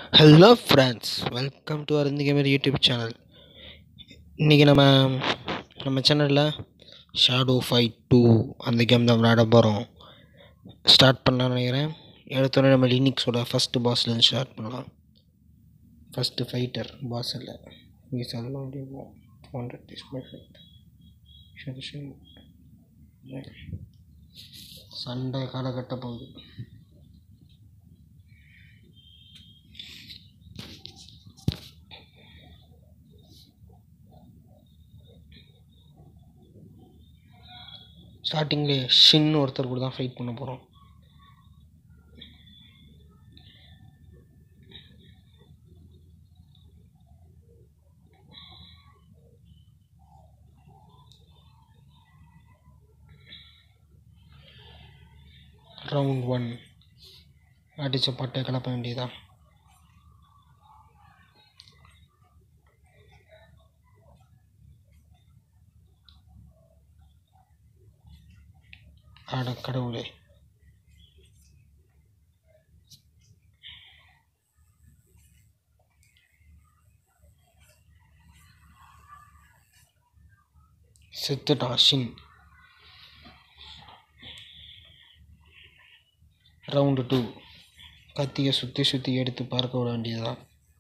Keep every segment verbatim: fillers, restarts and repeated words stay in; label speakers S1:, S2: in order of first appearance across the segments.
S1: Hello friends, welcome to our இந்த gamer YouTube channel. இன்றைக்கி நம்ம நம்ம சேனலில் ஷேடோ ஃபைட் டூ அந்த கேம் தான் விளையாட போகிறோம். ஸ்டார்ட் பண்ணலாம்னு நினைக்கிறேன். எடுத்தோடனே நம்ம லினிக்ஸோட ஃபஸ்ட்டு பாஸ்லேருந்து ஸ்டார்ட் பண்ணலாம். ஃபஸ்ட்டு ஃபைட்டர் பாஸ் இல்லை இங்கே சொல்லலாம் முடியும். டூ ஹண்ட்ரட் டிஸ்பிளே ஃபைட் சரி சரி சண்டை காலகட்ட போகுது. ஸ்டார்டிங்லேயே ஷின் ஒருத்தர் கூட தான் ஃபைட் பண்ண போகிறோம். ரவுண்ட் ஒன் அடித்த பட்டை கலப்ப வேண்டியதான். ஆட கடவுளே, செத்துட்டான் ஷின். ரவுண்டு டூ கத்தியை சுற்றி சுற்றி எடுத்து பார்க்க விட வேண்டியதுதான்.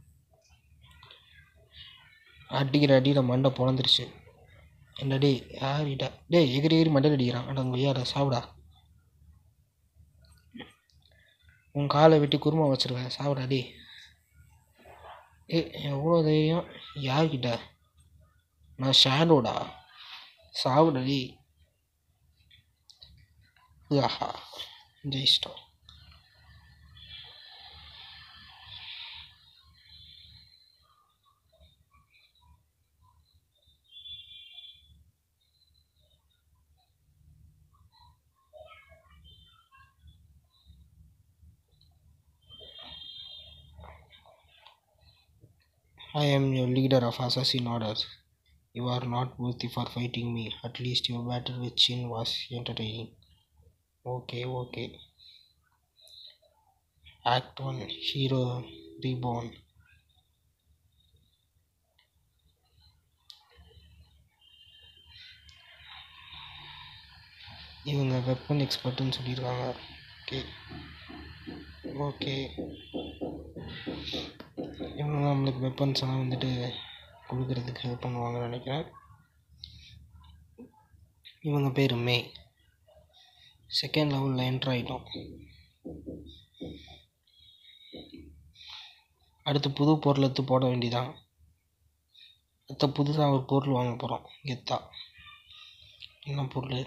S1: அடிக்கிற அடியில் மண்டை பொழந்துருச்சு. என்ன டே யாரிடா டே எகிரி எகிரி மண்டல் அடிக்கிறான். அட உங்கள் ஐயாடா சாப்பிடா, உன் காலை வெட்டி குருமா வச்சுருவேன் சாப்பிடா டே. ஏ எவ்வளோ தைரியம் யார்கிட்ட? நான் ஷேடோடா சாப்பிடா டே. ஆஹா ஜெயிச்சிட்டோம். I am your leader of assassin orders. You are not worthy for fighting me. At least your battle with Shin was entertaining. Okay, okay. Act one Hero Reborn. இவங்க வெப்பன் எக்ஸ்பர்ட்டுன்னு சொல்லியிருக்காங்க. ஓகே ஓகே இவங்க நம்மளுக்கு weapons எல்லாம் வந்துட்டு கொடுக்கறதுக்கு help பண்ணுவாங்கன்னு நினைக்கிறேன். இவங்க பேர் மே. செகண்ட் லெவலில் என்ட்ரு ஆகிட்டோம். அடுத்து புது பொருள் எடுத்து போட வேண்டியதான். அடுத்த புதுசாக ஒரு பொருள் வாங்க போகிறோம் கெத்தா. என்ன பொருள்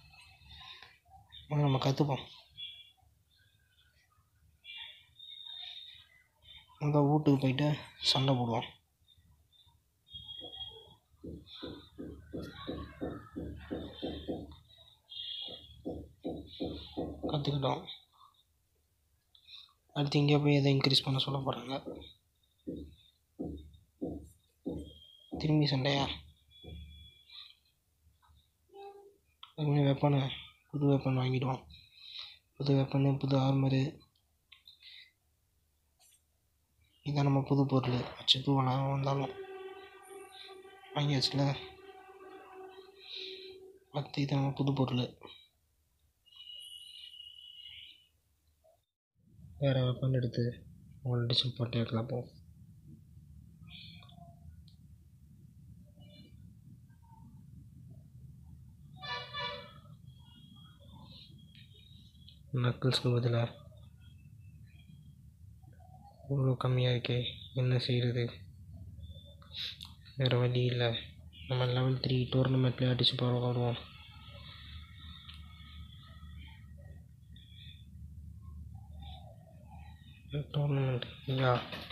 S1: நம்ம கற்றுப்போம். அந்த வீட்டுக்கு போயிட்டு சண்டை போடுவோம். கற்றுக்கிட்டோம். அடுத்து இங்கே போய் எதை இன்க்ரீஸ் பண்ண சொல்ல போகிறாங்க. திரும்பி சண்டையா? அதுமாதிரி வெப்பனை புது வெப்பன் வாங்கிடுவோம். புது வெப்பனு புது ஆர்மரு இதான் நம்ம புது பொருள். வச்சு தூவலாம் வந்தாலும் வாங்கியாச்சுல. அடுத்து இது நம்ம புது பொருள். வேறு வெப்பன் எடுத்து அவங்கள அடிச்சு போட்டு கிளப்போம். நக்கிள்ஸ்க்கு பதிலாக இவ்வளோ கம்மியாக இருக்கே, என்ன செய்கிறது? வேறு வழி இல்லை. நம்ம லெவல் த்ரீ டோர்னமெண்ட்லேயே அடித்து போடுவோம். டோர்னமெண்ட் இல்லையா?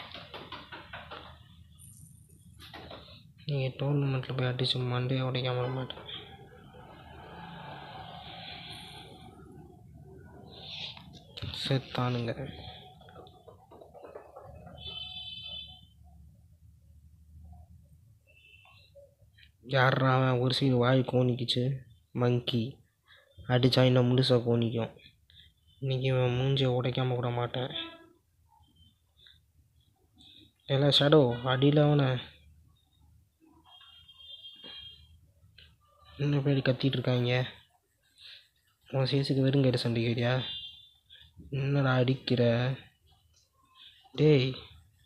S1: நீங்கள் டோர்னமெண்ட்டில் போய் அடித்து மண்டே உடைக்காம வர மாட்டேன். செத்தானுங்க. யாரா ஒரு சைடு வாய் கோணிக்குச்சு மங்கி அடித்தா இன்னும் முழுசாக கோணிக்கும். இன்றைக்கி மூஞ்சியை உடைக்காமல் விட மாட்டேன். எல்லா ஷேடோ அடியில் அவனை இன்னும் பேர் கத்திட்டு இருக்காங்க. உன் சேஸுக்கு வெறுங்கையில் சண்டைக்கிறியா? என்னடா அடிக்கிற டேய்?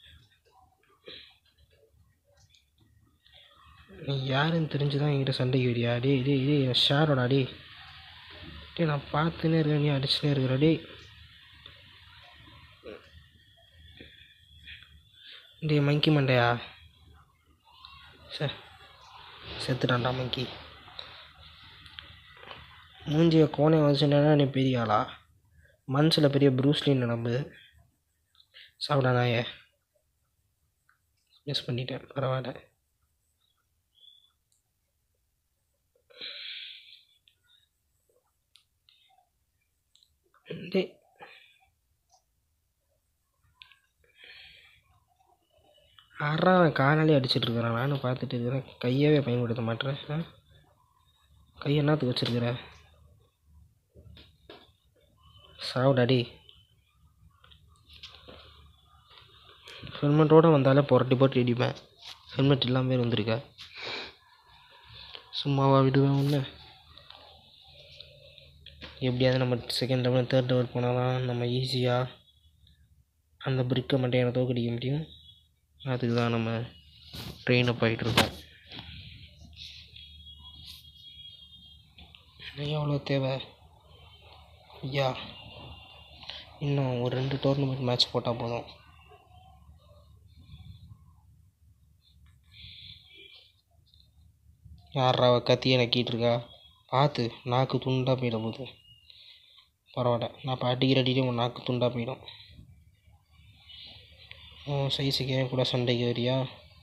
S1: நீ யாருன்னு தெரிஞ்சுதான் என்கிட்ட சண்டைக்கு வரியா? டேய் டேய் டேய் என் ஷேரோடா டே டே நான் பார்த்துன்னே இருக்கேன், நீ அடிச்சுனே இருக்கிற டே. டே மங்கி மண்டையா, சார் செத்துட்டான்டா மங்கி. மூஞ்சிய கோணை வச்சுட்டா நீ பெரிய ஆளா? மனசில் பெரிய ப்ரூஸ்லின்னு நம்பு. சாப்பிடா நாயே, மிஸ் பண்ணிட்டேன், பரவாயில்ல. டே ஆறா காணாலே அடிச்சுட்டு இருக்கிறான். நானும் பார்த்துட்டு இருக்கிறேன், கையவே பயன்படுத்த மாட்டேறேன். கை என்னத்துக்கு வச்சிருக்கிற? சாவுடாடி. ஹெல்மெட்டோடு வந்தாலே புரட்டி போட்டு அடிப்பேன். ஹெல்மெட் இல்லாமல் வந்திருக்க, சும்மாவா விடுவேன் ஒன்று? எப்படியாவது நம்ம செகண்ட் லெவல் தேர்ட் லெவல் போனால் தான் நம்ம ஈஸியாக அந்த பிரிக்கை மட்டும் எனக்கு தோக்கடிக்க முடியும். அதுக்கு தான் நம்ம ட்ரெயின் அப் ஆகிட்ருக்கோம். எவ்வளோ தேவை ஐயா? இன்னும் ஒரு ரெண்டு டோர்னமெண்ட் மேட்ச் போட்டால் போதும். யாரா கத்தியை நக்கிட்டு இருக்கா? பார்த்து நாக்கு துண்டாக போயிட போகுது. பரவாயில்ல, நான் இப்போ அடிக்கிற அடியிலே உன் நாக்கு துண்டாக போயிடும். உன் சைஸுக்கு ஏன் கூட சண்டைக்கு வரியா?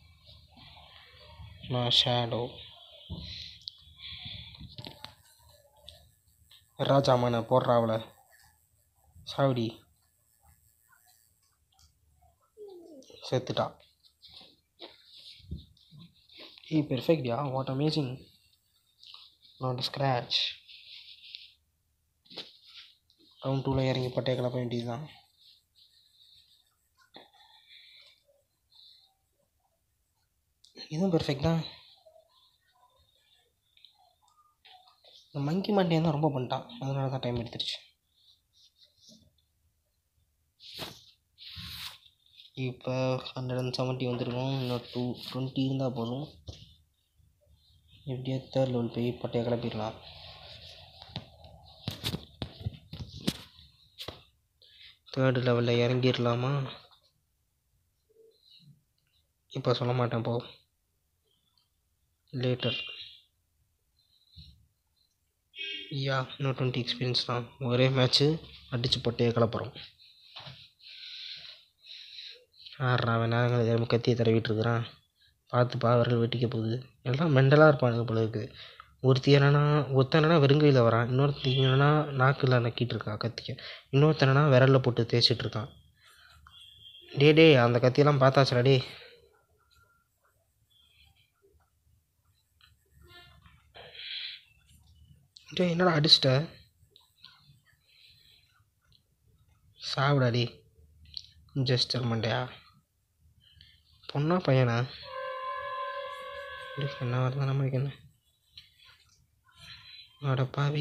S1: நான் ஷேடோ ராஜாமான போடுறாவல சாவடி. செத்துட்டா. ஏய் பெர்ஃபெக்ட்யா, what amazing, not scratch. Round டூவில் இறங்கி பட்டையை கிளப்ப வேண்டியது தான். இதுவும் பெர்ஃபெக்ட் தான். இந்த மங்கி மாண்டியை தான் ரொம்ப பண்ணிட்டான், அதனால தான் டைம் எடுத்துருச்சு. இப்போ ஹண்ட்ரட் அண்ட் செவன்ட்டி வந்துருக்கோம். இன்னும் டூ டுவெண்ட்டி இருந்தால் போதும். எப்படியா தேர்ட் லெவல் போய் பட்டையை கிளப்பிடலாம். தேர்டு லெவலில் இறங்கிடலாமா? இப்போ சொல்ல மாட்டேன், போ லேட்டர். யா இன்னும் டுவெண்ட்டி எக்ஸ்பீரியன்ஸ் தான். ஒரே மேட்ச்சு அடித்து பட்டையை கிளப்புறோம். ஆடுறா வேணாங்க எதுவும் கத்தியை தடவிட்டு இருக்கிறான். பார்த்து பாவர்கள் வெட்டிக்க போகுது. எல்லாம் மெண்டலாக இருப்பானுங்க போல இருக்குது. ஒருத்தி என்னன்னா ஒருத்தன் என்னன்னா வெறுங்கையில் வரான், இன்னொருத்தி என்னன்னா நாக்கில் நக்கிட்டு இருக்கான் கத்தியை, இன்னொருத்தன் என்னன்னா விரலில் போட்டு தேய்ச்சிட்டு இருக்கான். டே டே அந்த கத்தியெல்லாம் பார்த்தாச்சடா டே. டே என்னடா அடிச்சிட்ட? சாப்பிடாடி ஜஸ்டர் மண்டையா. பொண்ணா பையனா? என்ன வருது நம்மளுக்கு என்ன? அட பாவி.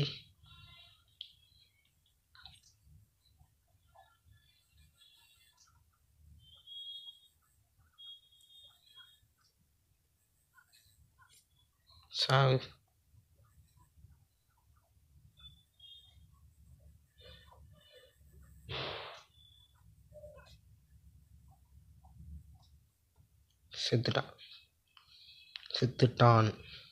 S1: சாவு. செத்துட்டான் செத்துட்டான்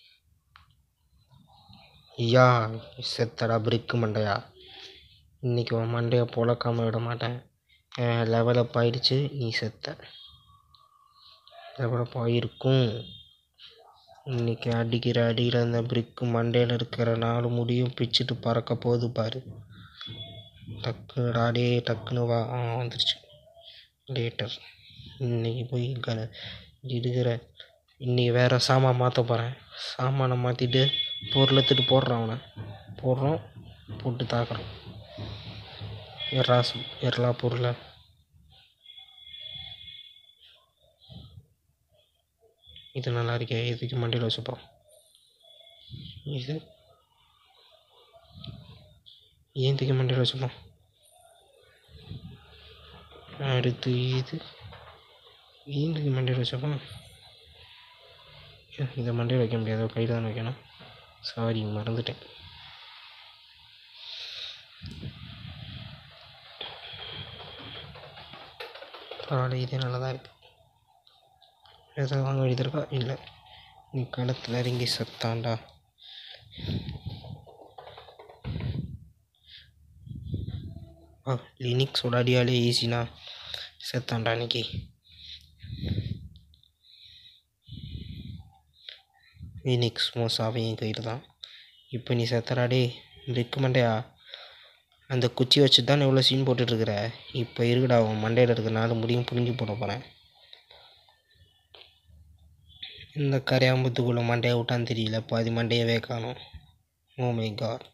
S1: ஐயா. செத்தடா பிரிக்கு மண்டையா. இன்றைக்கி உன் மண்டையை பொழக்காமல் விட மாட்டேன். லெவலப் ஆயிடுச்சு, நீ செத்த. லெவலப் ஆகிருக்கும். இன்றைக்கி அடிக்கிற அடியில் அந்த பிரிக்கு மண்டையில் இருக்கிற நாலு முடியும் பிச்சுட்டு பறக்க போகுது பாரு. டக்குனுடா டே டக்குன்னு வா. ஆ வந்துருச்சு லேட்டர். இன்றைக்கி போய் க இடுகிற இன்றைக்கி வேறு சாமான் மாற்ற போகிறேன். சாமானை மாற்றிட்டு பொருள் எடுத்துட்டு போடுறான். அவனை போடுறோம், போட்டு தாக்குறோம். எறா எறலா பொருளை இது நல்லா இருக்கே, இதுக்கு மண்டையில் வச்சுப்போம். இது ஏன் தூக்கி மண்டையில் வச்சுப்போம். அடுத்து இது ஏன் தூக்கி மண்டையில் வச்சுப்போம். இதை மண்டையில் வைக்க முடியாது, கையில் தான் வைக்கணும். சாரி, மறந்துட்டேன். பரவாயில்ல, இதே நல்லா தான் இருக்குது. எதாவது வாங்க வேண்டியது இருக்கா? இல்லை. நீ களத்தில் இறங்கி சத்தாண்டா. ஆ, லினிக்ஸோட அடியாலே ஈஸினா செத்தாண்டா அன்னைக்கு. லினிக்ஸ் மோசாவே என் கையில் தான். இப்போ நீ செத்தராடே பிரிக்கு மண்டையா. அந்த குச்சி வச்சு தான் எவ்வளோ சீன் போட்டுட்ருக்குற. இப்போ இருக்குடா, உன் மண்டையில் இருக்கிறனால முடியும் புரிஞ்சு போட போகிறேன். இந்த கரையாம்பத்துக்குள்ளே மண்டையை விட்டான்னு தெரியல, பாதி மண்டையவே காணும். Oh my God.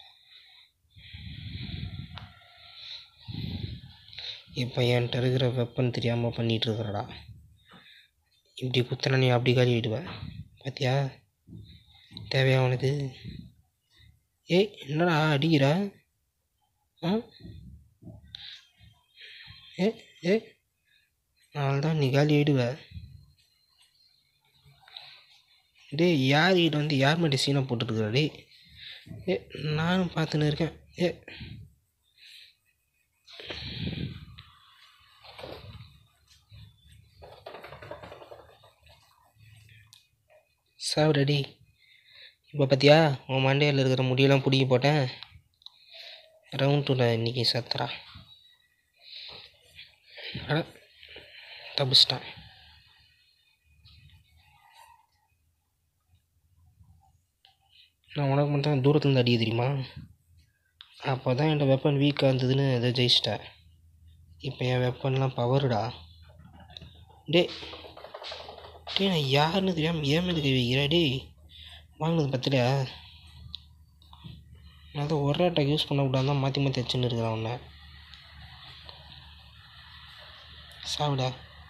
S1: இப்போ என்கிட்ட இருக்கிற வெப்பன் தெரியாமல் பண்ணிகிட்ருக்குறடா. இப்படி குத்துனா நீ அப்படி காலி விடுவேன் பார்த்தியா? தேவையா உனக்கு? ஏய், என்னடா அடிக்கிற? ஆ ஏ ஏ நாள்தான் நீ காலி ஆகிடுவ. டே, யார் கிட்ட வந்து யார் மட்டும் சீனை போட்டுருக்குறா? டே ஏ, நானும் பார்த்துன்னு இருக்கேன். ஏ சாவு ரெடி. இப்போ பார்த்தியா, உன் மண்டையில் இருக்கிற முடியெல்லாம் பிடிக்கி போட்டேன். ரவுண்டில் இன்றைக்கி சத்துறா. அட, தப்பிச்சிட்டான். நான் உனக்கு மட்டும் தூரத்துலேருந்து அடிக்க தெரியுமா? அப்போ தான் என் வெப்பன் வீக்காக இருந்ததுன்னு அதை ஜெயிச்சிட்டேன். இப்போ என் வெப்பன்லாம் பவருடா. டே டே நான் யாருன்னு தெரியாமல் ஏன் மீது கை வைக்கிறா? டே, வாங்கினது பத்திலையா? நான் தான் ஒரே அட்டாக் யூஸ் பண்ணக்கூடாது தான் மாற்றி மாற்றி வச்சுன்னு இருக்கிறேன் உன்னை. சாவிடா.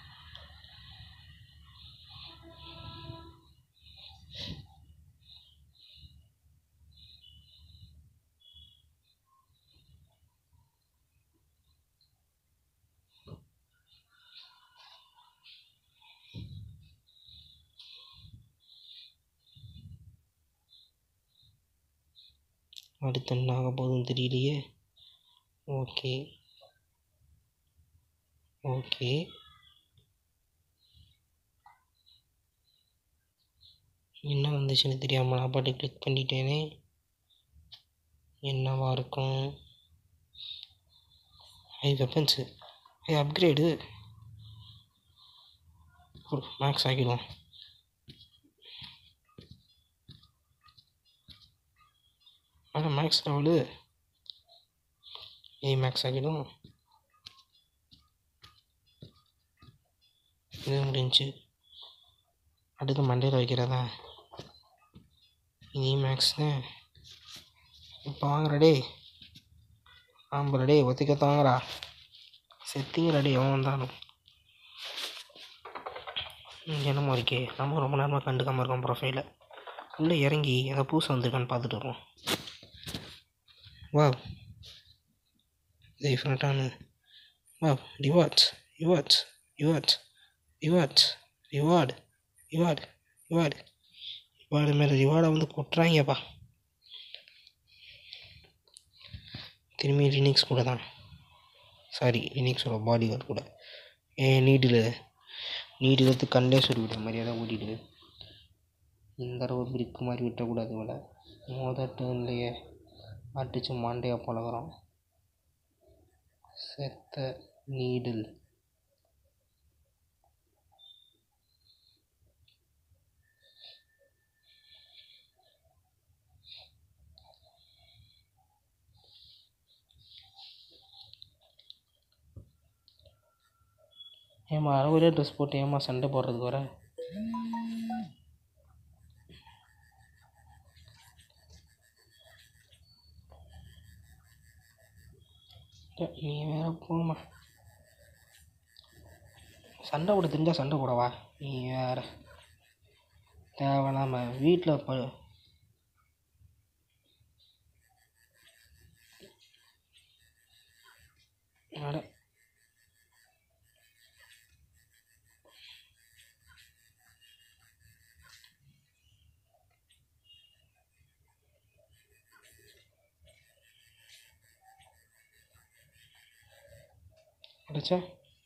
S1: அடுத்து என்ன ஆக போகுதுன்னு தெரியலையே. ஓகே ஓகே என்ன வந்துச்சுன்னு தெரியாமல் நான் பாட்டு கிளிக் பண்ணிட்டேனே. என்னவா இருக்கும்? ஐ வெப்பன்ஸு, ஐ அப்கிரேடு. மேக்ஸ் ஆகிடும். ஆனால் மேக்ஸ் லெவலு ஏ மேக்ஸ் ஆகிடும். இது முடிஞ்சு. அடுத்து மண்டையில் வைக்கிறதா? இனி மேக்ஸ் தான். இப்போ வாங்குறா டே, ஆம்பளை டே, ஒத்திக்க தாங்குறா. செத்திங்கடா டே எவன் வந்தாலும். என்னமோ இருக்கே, நம்ம ரொம்ப நேரமாக கண்டுக்காமல் இருக்கோம். ப்ரொஃபைலை உள்ளே இறங்கி ஏதாவது பூசை வந்திருக்கான்னு பார்த்துட்டு வரோம். வா, டிஃப்ரெண்ட்டான வா. Rewards rewards rewards rewards reward reward reward reward மேலே ரிவார்டை வந்து கொட்டுறாங்கப்பா. திரும்பி லினிக்ஸ் கூட தான். சாரி, லினிக்ஸோட பாடி கார்டு கூட. ஏன் நீட்டில் நீட்டு எடுத்து கண்டே சொல்லி விட்ட மாதிரியே தான் ஓடிடுது. இந்த தடவை பிரிக்கு மாதிரி விட்டக்கூடாது. விட மொதல் டேர்ன்லேயே அடித்து மாண்டையாக பழகிறோம். செத்த நீடில். ஏம்மா ஒரே ட்ரெஸ் போட்டு ஏம்மா சண்டை போடுறதுக்கு வர? நீ வேற போமா. சண்டை போட தெரிஞ்சா சண்டை போடவா? நீ வேற தேவையில்லாம வீட்டில் ப அட அடைச்சா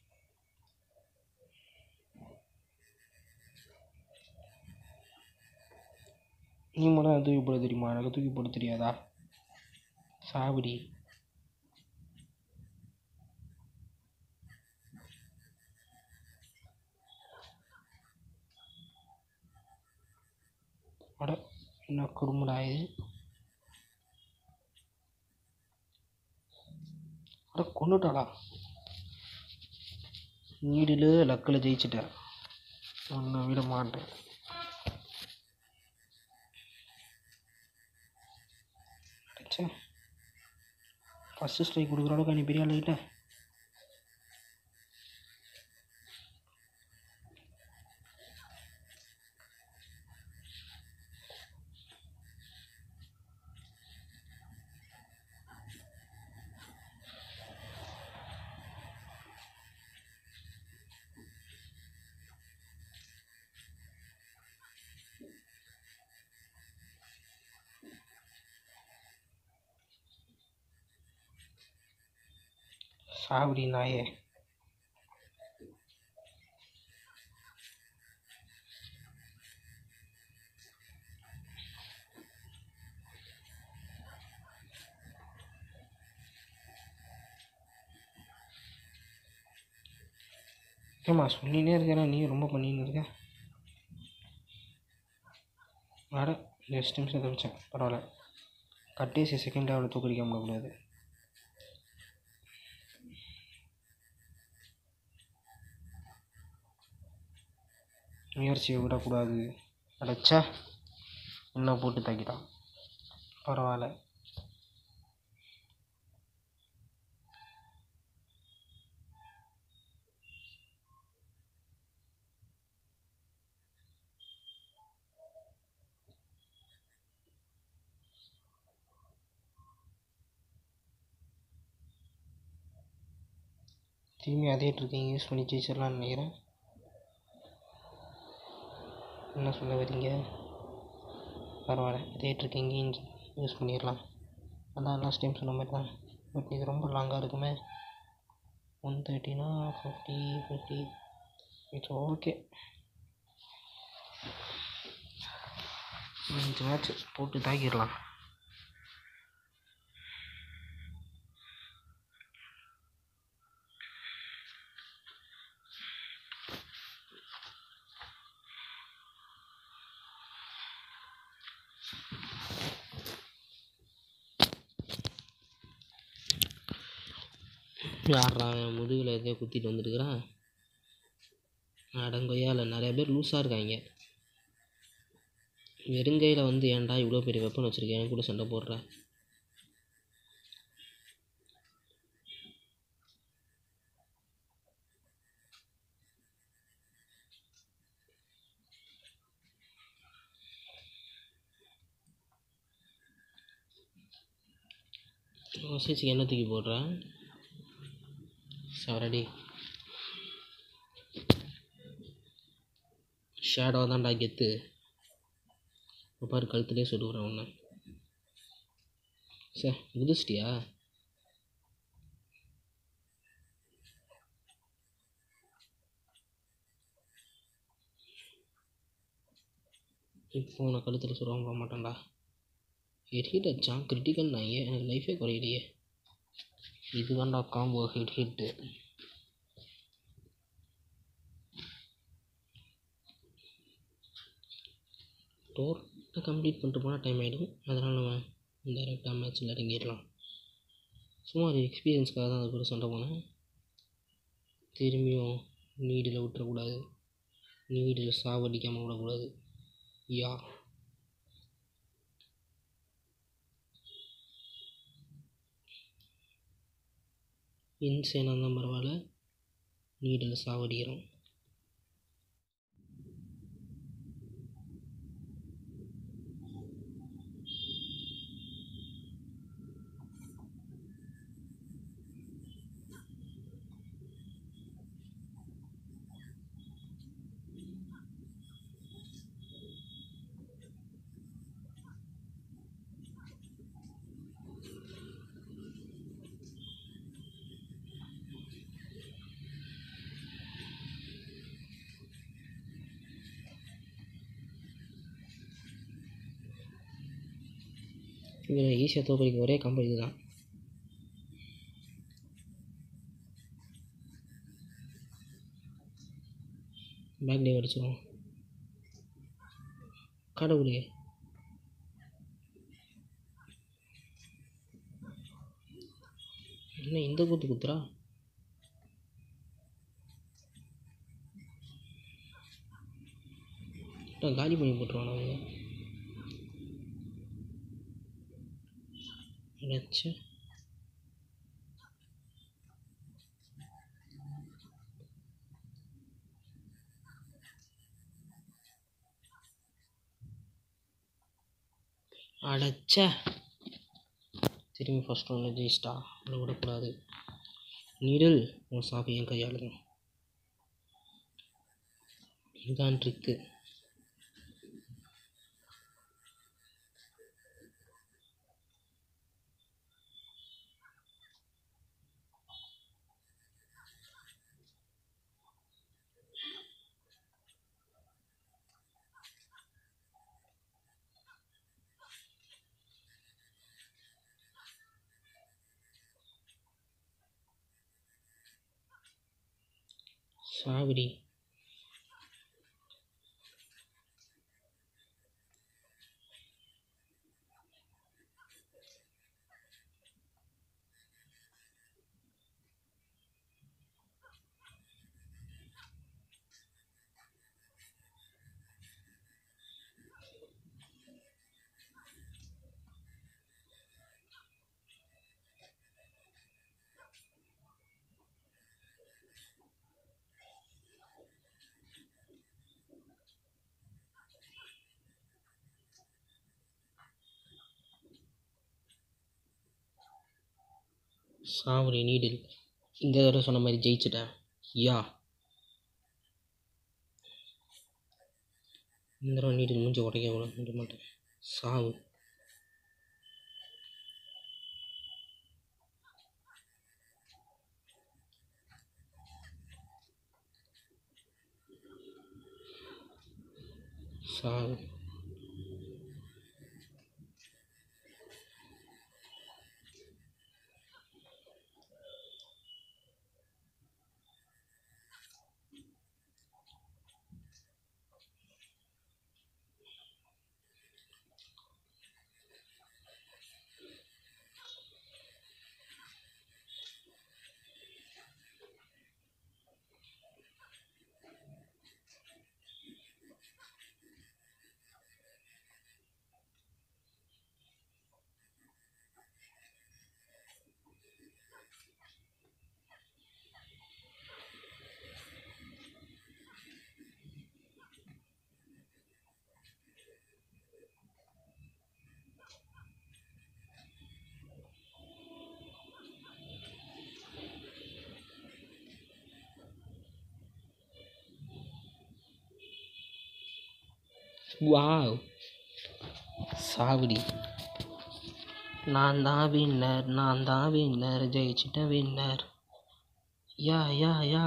S1: நீ மட்டும் தூக்கி போட தெரியுமா? எனக்கு தூக்கி போட தெரியாதா? சாவடி. அட என்ன குடும்படா இது? அட கொண்டுட்டாளா? நீடில் லக்கில் ஜெயிச்சிட்டேன். ஒன்றை விட மாட்டேன். அடிச்சா ஃபஸ்ட்டு ஸ்ட்ரைக் கொடுக்குற அளவுக்கு நீ பெரிய ஆளுகிட்ட. சாவடி நாயே. ஏம்மா சொல்லினே இருக்கிற, நீ ரொம்ப பண்ணின்னு இருக்க. அட ஜஸ்ட் நிமிஷம் தப்பிச்சேன், பரவாயில்ல. கடைசி செகண்ட் அவளை தூக்கடிக்க முடியாது. முயற்சியை விடக்கூடாது. அடைச்சா என்ன போட்டு தாக்கிட்டான். பரவாயில்ல. திரும்பி அதே ட்ரிக்கிங் யூஸ் பண்ணி ஜெயிச்சிடலான்னு நினைக்கிறேன். என்ன சொல்ல வரீங்க? பரவாயில்ல, அதே ட்ரிக்கிங் யூஸ் பண்ணிடலாம். அதான் லாஸ்ட் டைம் சொன்ன மாதிரி தான். பட் இது ரொம்ப லாங்காக இருக்குமே. One தேர்ட்டினா fifty fifty it's okay. அஞ்சு மேட்ச் போட்டு தாக்கிடலாம். யாரா முதுகில் எதையோ குத்திட்டு வந்துருக்குறான். அடங்கொய்யால் நிறைய பேர் லூஸாக இருக்காங்க. வெறுங்கையில் வந்து ஏன்டா இவ்வளோ பெரிய வெப்பன் வச்சுருக்கேன் எனக்கு கூட சண்டை போடுறேன். ஓசிச்சுக்கு என்ன தூக்கி போடுறேன் சவரடி. ஷேடோ தான்டா கெத்து. பாரு கழுத்துலேயே சொல்லுறேன் ஒன்று. சார் குதிச்சிட்டியா? இப்போ உன்னை கழுத்தில் சொல்லுவாங்க போக மாட்டேன்டா. ஹெட் ஹிட் அடிச்சான் கிரிட்டிக்கல் நான் எனக்கு லைஃபே குறையிலையே. இது தான்டா காம்போ ஹெட் ஹிட்டு. டோர்ட்டை கம்ப்ளீட் பண்ணிட்டு போனால் டைம் ஆகிடும். அதனால் நம்ம டைரெக்டாக மேட்ச்சில் இறங்கிடலாம். சும்மா ஒரு எக்ஸ்பீரியன்ஸ்க்காக தான் அது கூட சண்டை போனேன். திரும்பியும் நீடில் விட்டுறக்கூடாது. நீடில் சாவடிக்காமல் விடக்கூடாது. யா இன்சேனாக தான் பரவாயில்ல, நீடில் சாவடிக்கிறோம். இவரை ஈஸியாக தோற்கடிக்க ஒரே கம்பெனி இதுதான். பேக்லேயே அடிச்சிடும். கடவுளே, என்ன இந்த கூத்து குத்துறா? காலி பண்ணி போட்டுருவான் அவங்க. நினச்ச அடைச்ச திரும்பி ஃபஸ்ட் ரவுண்டில் ஜெயிச்சிட்டா. அதை விடக்கூடாது. நீடல் உன் சாப்பி என் கையால் தான். இதுதான் ட்ரிக்கு. சாவடி. சாவடி நீடில். இந்த தடவை சொன்ன மாதிரி ஜெயிச்சிட்டேன். யா, இந்த தடவை நீடில் மூஞ்சி உடைக்க விட மாட்டேன். சாவு. சாவு. வாவ், சாவடி. நான் தான் வின்னர், நான் தான் வின்னர், ஜெயிச்சிட்ட winner. Yeah yeah yeah.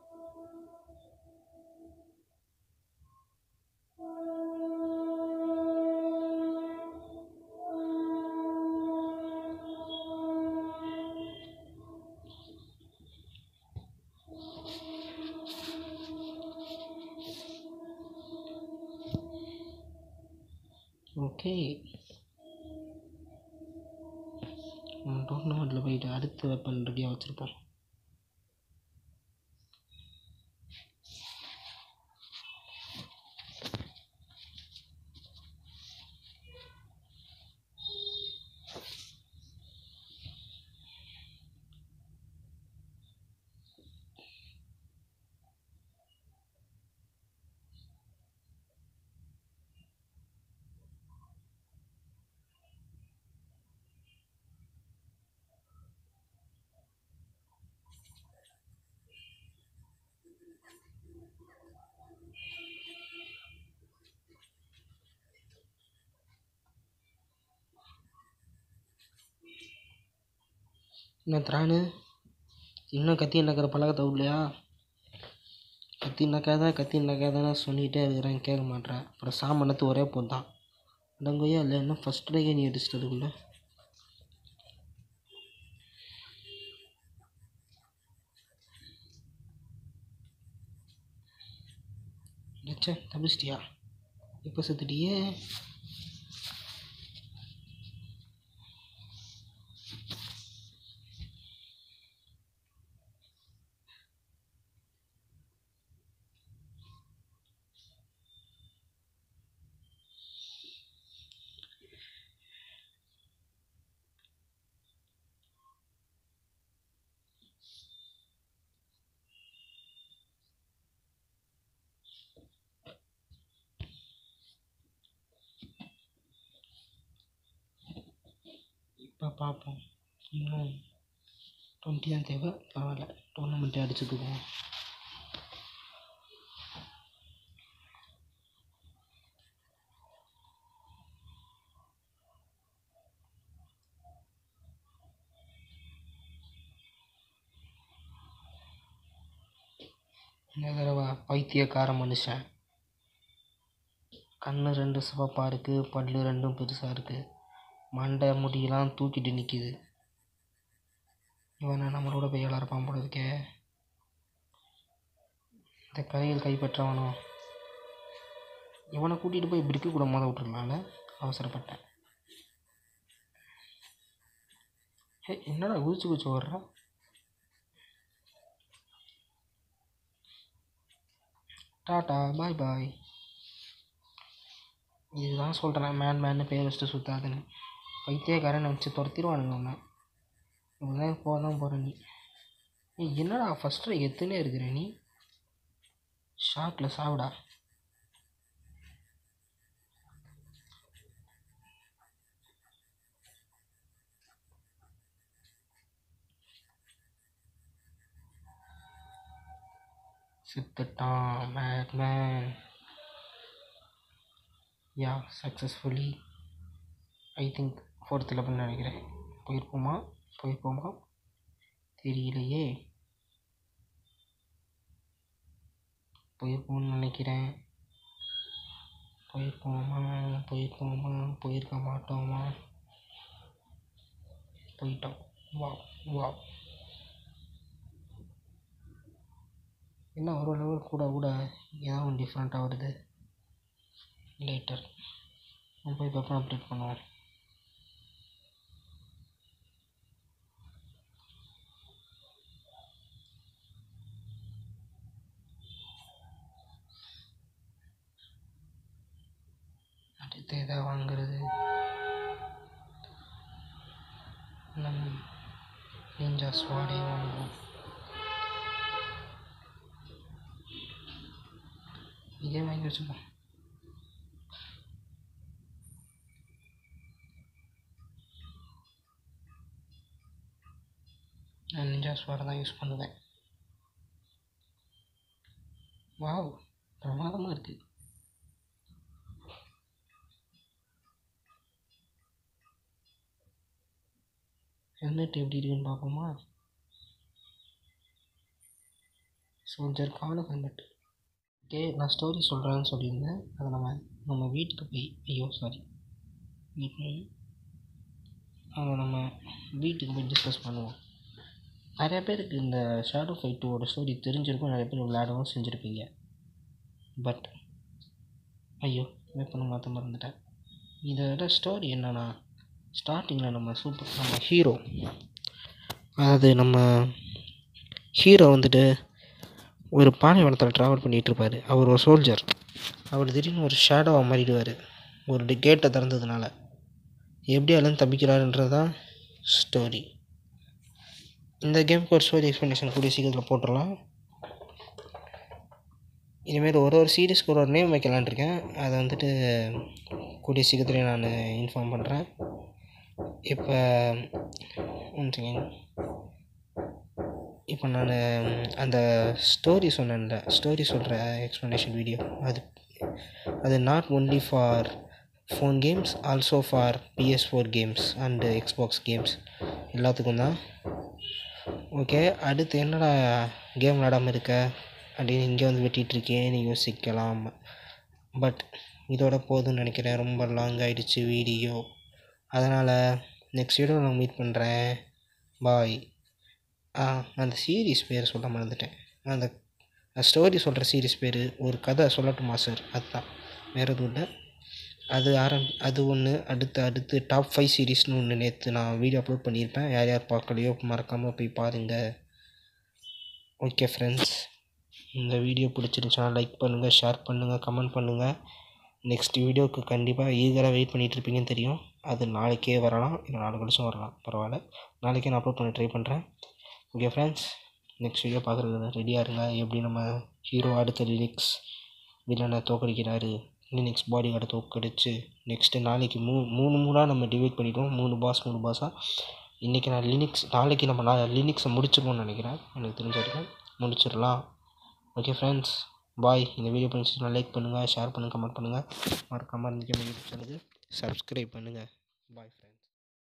S1: Okay, டோர்னமெண்ட்டில் போயிட்டு அடுத்த வெப்பன் ரெடியாக வச்சுருப்போம். என்ன திராணு, இன்னும் கத்தி நக்கிற பழக்கத்தை விடலையா? கத்தி நக்காத கத்தி நக்காதானே சொல்லிகிட்டே இருக்கிறேன், கேட்க மாட்டேறேன். அப்புறம் சாமனத்து ஒரே போட்டான். அடங்கொய்யா இல்லை, இன்னும் ஃபஸ்ட் டேக்கே நீ அடிச்சிட்டதுக்குள்ள லட்ச தப்பிச்சிட்டியா? இப்போ செத்துட்டியே. இப்போ பார்ப்போம். இன்னும் டுவெண்ட்டி தான் தேவை. பரவாயில்ல, டோர்னமெண்ட்டே அடிச்சுக்குவோம். இந்த தடவை பைத்தியக்கார மனுஷன். கண்ணு ரெண்டு சிவப்பாக இருக்குது, பல்லு ரெண்டும் பெருசாக இருக்குது, மண்டை முடியெல்லாம் தூக்கிட்டு நிற்கிது. இவனை நம்மளோட போய் இருப்பான் போல இருக்கே. இந்த கையில் கைப்பற்றவனோ இவனை கூட்டிகிட்டு போய் பிரிக்கு கூட மோத விட்டுருலாம்ல. அவசரப்பட்டேன். ஹே, என்னடா குதிச்சு குதிச்சு ஓடுற? Tata bye bye. இதுதான் சொல்கிறேன், மேன் மேன்னு பேர் வச்சுட்டு சுற்றாதுன்னு. பைத்தியக்காரன் வச்சு துரத்திடுவானுங்க ஒன்று. இப்படிதான் போக தான் போகிற நீ. நீ என்னடா ஃபஸ்ட்டு எத்தனை இருக்கிற நீ? ஷாக்கில் சாவிடா. செத்துட்டான் madman. Yeah, successfully I think fourth லெவல்னு நினைக்கிறேன். போயிருப்போமா போயிருப்போமா தெரியலையே. போயிருப்போம்னு நினைக்கிறேன். போயிருப்போமா போயிருப்போமா போயிருக்க மாட்டோமா? போயிட்டோம். வா வா. என்ன ஒரு லெவல் கூட கூட ஏதாவது ஒன்று டிஃப்ரெண்ட்டாக வருது. லேட்டர் நம்ம போய் வெப்பன் அப்டேட் பண்ணுவோம். அடுத்து எதாவது வாங்குறது. நம் நிஞ்சா ஸ்வாடே வாங்குவோம். இதே வாங்கி வச்சுப்போம். நான் நிஞ்சா ஸ்வாடை தான் யூஸ் பண்ணுவேன். வாவ், பிரமாதமாக இருக்குது. ஹெல்மெட் எப்படி இருக்குன்னு பார்ப்போமா? சோல்ஜர் கான ஹெல்மெட். ஓகே, நான் ஸ்டோரி சொல்கிறேன்னு சொல்லியிருந்தேன். அதை நம்ம நம்ம வீட்டுக்கு போய் ஐயோ சாரி வீட்டு அதை நம்ம வீட்டுக்கு போய் டிஸ்கஸ் பண்ணுவோம். நிறைய பேருக்கு இந்த ஷேடோ ஃபைட் டூவோட ஸ்டோரி தெரிஞ்சிருக்கும். நிறைய பேர் விளையாடவும் செஞ்சுருப்பீங்க. பட் ஐயோ பண்ண மாற்ற மறந்துட்டேன். இதோட ஸ்டோரி என்னன்னா, ஸ்டார்டிங்கில் நம்ம சூப்பர் நம்ம ஹீரோ, அதாவது நம்ம ஹீரோ வந்துட்டு ஒரு பாலைவனத்தில் ட்ராவல் பண்ணிகிட்ருப்பார். அவர் ஒரு சோல்ஜர். அவர் திடீர்னு ஒரு ஷேடோவை மாறிடுவார் ஒரு கேட்டை திறந்ததுனால. எப்படி அதுலேருந்து தப்பிக்கிறாருன்றது தான் ஸ்டோரி. இந்த கேமுக்கு ஒரு ஸ்டோரி எக்ஸ்ப்ளனேஷன் கூடிய சீக்கிரத்தில் போட்டுடலாம். இதுமாரி ஒரு ஒரு சீரீஸ்க்கு ஒரு ஒரு நேம் வைக்கலான் இருக்கேன். அதை வந்துட்டு கூடிய சீக்கிரத்துலேயே நான் இன்ஃபார்ம் பண்ணுறேன். இப்போ ஒன் செகண்ட். இப்போ நான் அந்த ஸ்டோரி சொன்னேன்ல, ஸ்டோரி சொல்கிற எக்ஸ்ப்ளனேஷன் வீடியோ, அது அது not only for phone games, also for PS four games and Xbox games எல்லாத்துக்கும் தான். ஓகே, அடுத்து என்னடா கேம் விளாடாமல் இருக்க அப்படின்னு இங்கே வந்து வெட்டிகிட்ருக்கேன்னு யோசிக்கலாம். பட் இதோட போதும்னு நினைக்கிறேன். ரொம்ப லாங் ஆகிடுச்சு வீடியோ. அதனால் நெக்ஸ்ட் வீடியோ நான் மீட் பண்ணுறேன். பாய். ஆ அந்த சீரீஸ் பேர் சொல்ல மறந்துட்டேன். அந்த ஸ்டோரி சொல்கிற சீரிஸ் பேர் ஒரு கதை சொல்லட்டுமா சார், அதுதான், வேறு எதுவும் இல்லை. அது ஆரம் அது ஒன்று. அடுத்து அடுத்து டாப் ஃபைவ் சீரீஸ்னு ஒன்று நேற்று நான் வீடியோ அப்லோட் பண்ணியிருப்பேன். யார் யார் பார்க்கலையோ மறக்காமல் போய் பாருங்கள். ஓகே ஃப்ரெண்ட்ஸ், இந்த வீடியோ பிடிச்சிருந்துச்சுன்னா லைக் பண்ணுங்கள், ஷேர் பண்ணுங்கள், கமெண்ட் பண்ணுங்கள். நெக்ஸ்ட் வீடியோவுக்கு கண்டிப்பாக ஈகராக வெயிட் பண்ணிகிட்ருப்பீங்கன்னு தெரியும். அது நாளைக்கே வரலாம், இல்லை நாலு கழிச்சும் வரலாம், பரவாயில்ல. நாளைக்கே நான் அப்லோட் பண்ண ட்ரை பண்ணுறேன். ஓகே ஃப்ரெண்ட்ஸ், நெக்ஸ்ட் வீடியோ பார்க்குறது ரெடியாக இருங்க. எப்படி நம்ம ஹீரோ அடுத்த லினிக்ஸ் வில்லனை தோக்கடிக்கிறாரு, லினிக்ஸ் பாடி கார்டை தோக்கடிச்சு நெக்ஸ்ட்டு நாளைக்கு மூ மூணு மூணாக நம்ம டிவைட் பண்ணிவிடுவோம். மூணு பாஸ் மூணு பாஸாக. இன்றைக்கி நான் லினிக்ஸ், நாளைக்கு நம்ம நான் லினிக்ஸை முடிச்சிடுவோம்னு நினைக்கிறேன். எனக்கு தெரிஞ்ச வரைக்கும் முடிச்சிடலாம். Okay friends, bye. இந்த வீடியோ பிடிச்சிச்சுன்னா லைக் பண்ணுங்கள், ஷேர் பண்ணுங்கள், கமெண்ட் பண்ணுங்கள். மறக்காமல் இருந்துச்சு யூடியூப் சேனலுக்கு சப்ஸ்கிரைப் பண்ணுங்கள். Bye friends.